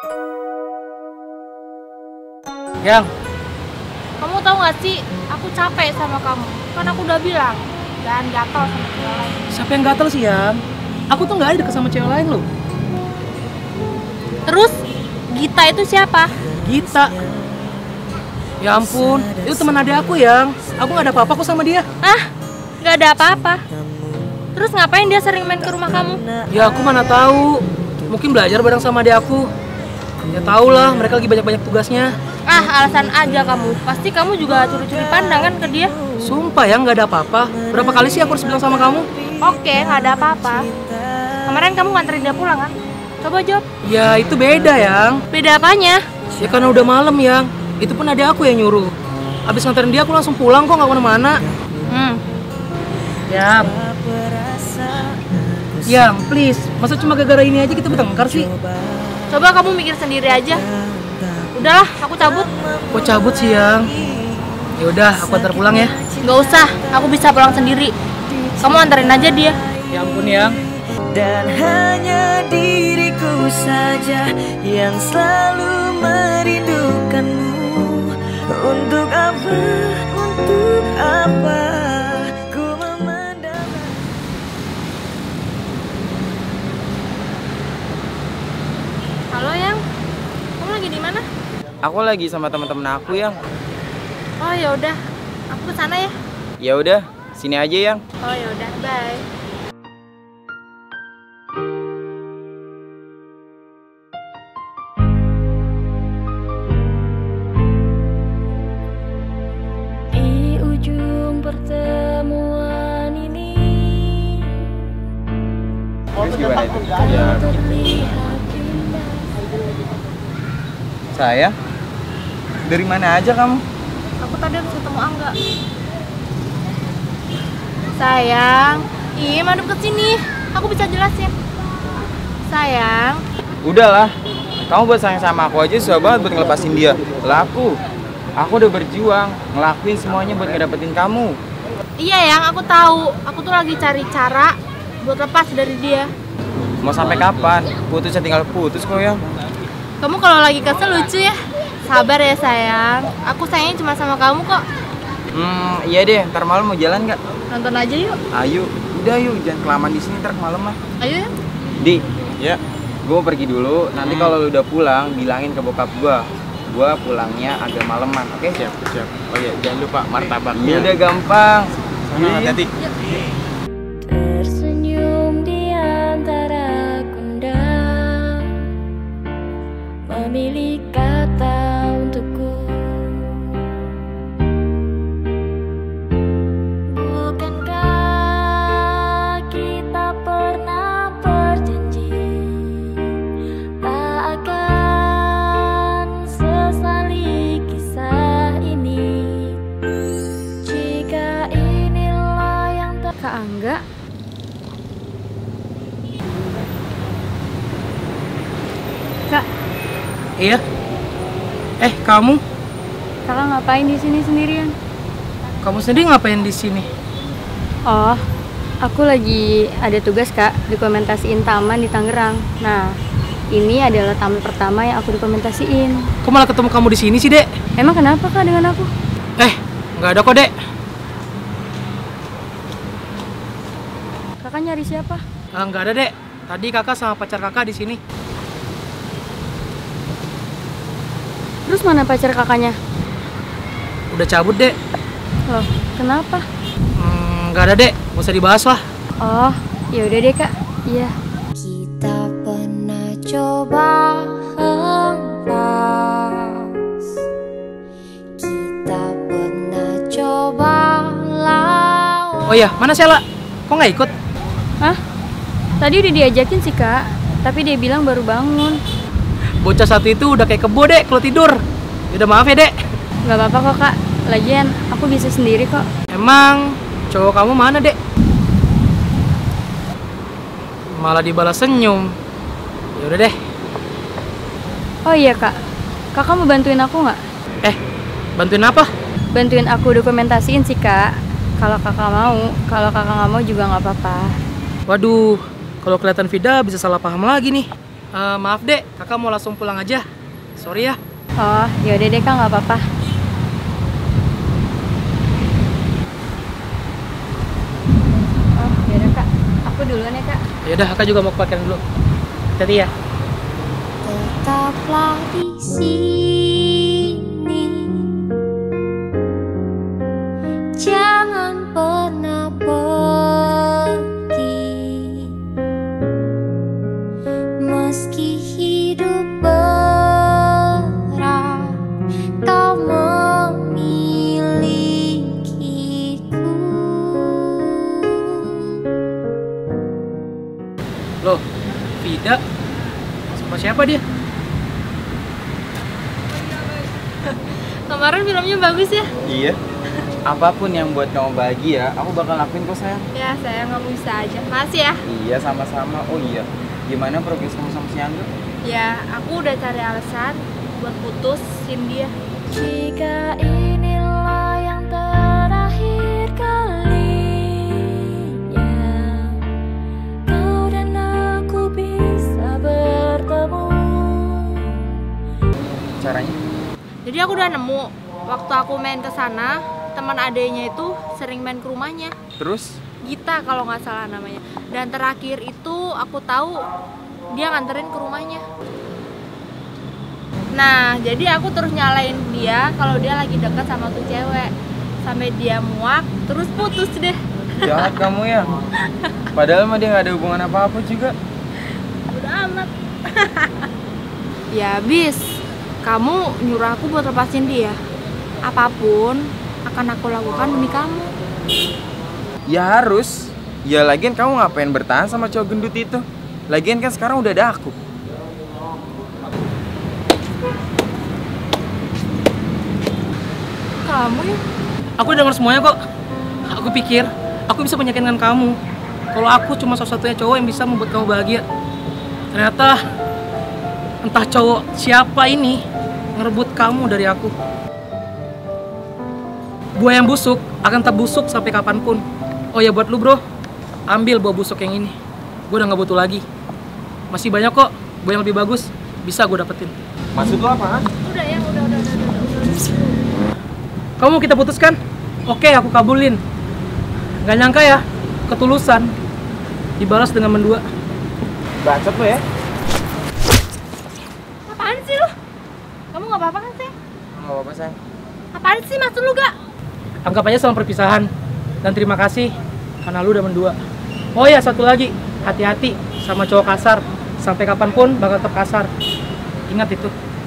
Yang, Kamu tahu gak sih, aku capek sama kamu. Kan aku udah bilang, jangan gatel sama cewek lain. siapa yang gatel sih, Yang? Aku tuh nggak ada deket sama cewek lain loh. Terus, Gita itu siapa? Gita. Ya ampun, itu teman adik aku, Yang. Aku nggak ada apa-apa kok sama dia. Ah, gak ada apa-apa. Terus ngapain dia sering main ke rumah kamu? Ya aku mana tahu. Mungkin belajar bareng sama adik aku. Ya tau lah, mereka lagi banyak-banyak tugasnya. Ah, alasan aja kamu. Pasti kamu juga curi-curi pandang kan ke dia. Sumpah ya, nggak ada apa-apa. Berapa kali sih aku harus bilang sama kamu? Oke, gak ada apa-apa. Kemarin kamu nganterin dia pulang kan? Coba jawab. Ya itu beda, Yang. Beda apanya? Ya karena udah malam, Yang. Itu pun adik aku yang nyuruh. Abis nganterin dia aku langsung pulang kok, nggak kemana-mana. Ya. Yang, please. Masa cuma gara-gara ini aja kita bertengkar sih? Coba kamu mikir sendiri aja. Udahlah, aku cabut. Kok cabut sih, Yang? Ya udah, aku antar pulang ya. Gak usah, aku bisa pulang sendiri. Kamu anterin aja dia. Ya ampun, Yang. Dan hanya diriku saja yang selalu merindukanmu. Untuk apa, untuk apa ku memandang. Halo Yang, kamu lagi di mana? Aku lagi sama teman-teman aku, Yang. Oh ya udah, aku ke sana ya. Ya udah, sini aja, Yang. Oh ya udah, bye. Di ujung pertemuan ini Gimana itu? Ya. terlihat indah. Sayang, dari mana aja kamu? Aku tadi habis ketemu Angga. Sayang, madep ke sini. Aku bisa jelasin. Sayang, Udahlah, kamu buat sayang sama aku aja susah banget buat ngelepasin dia. Lah aku udah berjuang, ngelakuin semuanya buat ngedapetin kamu. iya Yang, aku tahu. Aku tuh lagi cari cara buat lepas dari dia. Mau sampai kapan? Putusnya tinggal putus kok, Yang. Kamu kalau lagi kesel lucu ya. Sabar ya sayang. Aku sayangnya cuma sama kamu kok. Iya deh, ntar malam mau jalan nggak? Nonton aja yuk. Ayo, udah yuk, jangan kelamaan di sini ntar kemalaman. Ayo ya. Di, ya, gue mau pergi dulu. Nanti kalau lu udah pulang, bilangin ke bokap gua pulangnya agak maleman, oke? Siap. Oh iya, jangan lupa martabaknya. Ya udah gampang. Sana, hati-hati. Tersenyum di antara kundang, memilih kata untukku. Bukankah kita pernah berjanji tak akan sesali kisah ini? Jika inilah yang Kak Angga. Kak, Iya. Kamu? kakak ngapain di sini sendirian? Kamu sendiri ngapain di sini? Oh, aku lagi ada tugas kak, dokumentasiin taman di Tangerang. Nah, ini adalah taman pertama yang aku dokumentasiin. Kok malah ketemu kamu di sini sih, Dek? Emang kenapa kak dengan aku? Nggak ada kok, Dek. Kakak nyari siapa? Nggak ada, Dek. Tadi kakak sama pacar kakak di sini. Terus mana pacar kakaknya? Udah cabut, Dek. Loh, kenapa? Nggak ada, Dek. Nggak usah dibahas lah. Oh, ya udah deh kak. Iya. kita pernah coba hempas, kita pernah coba lawan. Oh iya, mana Sela? Kok nggak ikut? Hah? Tadi udah diajakin sih kak, tapi dia bilang baru bangun. Bocah satu itu udah kayak kebo, Dek, kalau tidur. Udah maaf ya, Dek. Gak apa-apa kok kak. Lagian aku bisa sendiri kok. Emang cowok kamu mana, Dek? Malah dibalas senyum. Ya udah deh. Oh iya kak, kakak mau bantuin aku nggak? Bantuin apa? Bantuin aku dokumentasiin sih kak. Kalau kakak mau, kalau kakak nggak mau juga nggak apa-apa. Waduh, kalau kelihatan Vida bisa salah paham lagi nih. Maaf dek, kakak mau langsung pulang aja. Sorry ya. Oh, yaudah deh kak, nggak apa-apa. Oh, yaudah kak, aku duluan ya kak. Yaudah, kakak juga mau ke parkiran dulu. Hati-hati ya. Tetaplah di sini, jangan pernah pergi, meski hidup berat, kau memilikiku. Loh, Vida? Sama siapa dia? Kemarin filmnya bagus ya? Iya. Apapun yang buat kamu bahagia, aku bakal lakuin kok sayang. Ya sayang, kamu bisa aja. Makasih ya. Iya, sama-sama. Oh iya, gimana progres kamu sama si Angga? Ya, aku udah cari alasan buat putusin dia. Jika inilah yang terakhir kalinya kau dan aku bisa bertemu. Caranya? Jadi aku udah nemu. Waktu aku main ke sana, teman adenya itu sering main ke rumahnya. Terus? Gita kalau nggak salah namanya. Dan terakhir itu aku tahu dia nganterin ke rumahnya. Nah, jadi aku terus nyalain dia kalau dia lagi dekat sama tuh cewek. Sampai dia muak, terus putus deh. Jahat kamu ya. Padahal mah dia nggak ada hubungan apa-apa juga. Udah amat. Ya habis, kamu nyuruh aku buat lepasin dia. Apapun akan aku lakukan demi kamu. Ya harus. Ya lagian kamu ngapain bertahan sama cowok gendut itu? Lagian kan sekarang udah ada aku. Kamu ya? Aku dengar semuanya kok. Aku pikir aku bisa meyakinkan kamu kalau aku cuma satu-satunya cowok yang bisa membuat kamu bahagia. Ternyata entah cowok siapa ini ngerebut kamu dari aku. Buah yang busuk akan tetap busuk sampai kapanpun. Oh ya buat lu bro, ambil buah busuk yang ini. Gue udah gak butuh lagi. Masih banyak kok buah yang lebih bagus, bisa gue dapetin. Maksud lu apa? Udah ya, udah. Kamu kita putuskan? Oke, aku kabulin. Gak nyangka ya, ketulusan dibalas dengan mendua. Bacot lu ya? Apaan sih lu? Kamu nggak apa-apa kan sih? Nggak apa-apa sayang. Apaan sih maksud lu gak? Anggap aja sama perpisahan. Dan terima kasih karena lu udah mendua. Oh ya, satu lagi, hati-hati sama cowok kasar. Sampai kapanpun bakal tetap kasar. Ingat itu.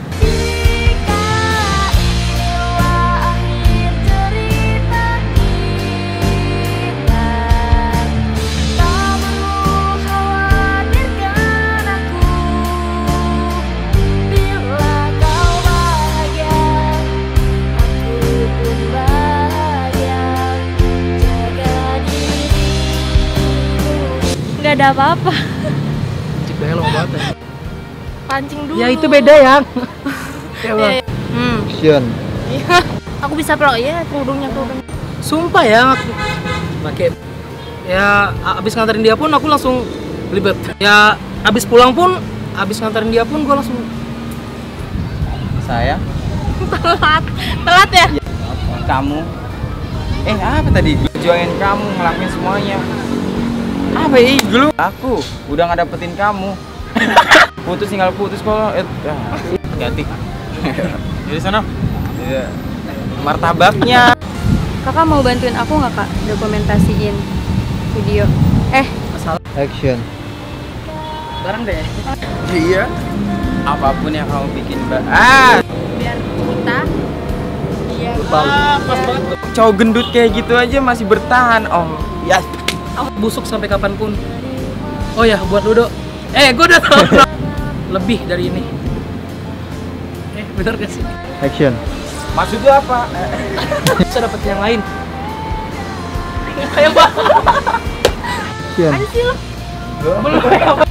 Nggak ada apa-apa. Cik Daya lama banget ya. Pancing dulu. Ya itu beda yang. Ya Allah. Action. Iya. Aku bisa pelok ya kerudungnya. Sumpah ya aku pakai. Ya abis nganterin dia pun aku langsung libet. Ya abis pulang pun, abis nganterin dia pun gue langsung. Sayang. Telat ya? Kamu. Apa tadi? Jualin kamu, ngelakuin semuanya. Apa ya? Dulu aku udah nggak dapetin kamu. Putus tinggal putus kalau hati-hati. Jadi sana. Iya. Martabaknya. Kakak mau bantuin aku nggak kak dokumentasiin video? Masalah. Action. Bareng deh. Iya. Apapun yang kamu bikin, Mbak. Biar kita dia Pas banget. Cowok gendut kayak gitu aja masih bertahan, Om. Ya. Busuk sampai kapanpun. Oh ya, buat Ludo. Gue udah tahu. Lebih dari ini. Bener gak sih? Action. Maksud lu apa? Bisa dapet yang lain. Kayak apa? Action. Ada sih lu. Belum.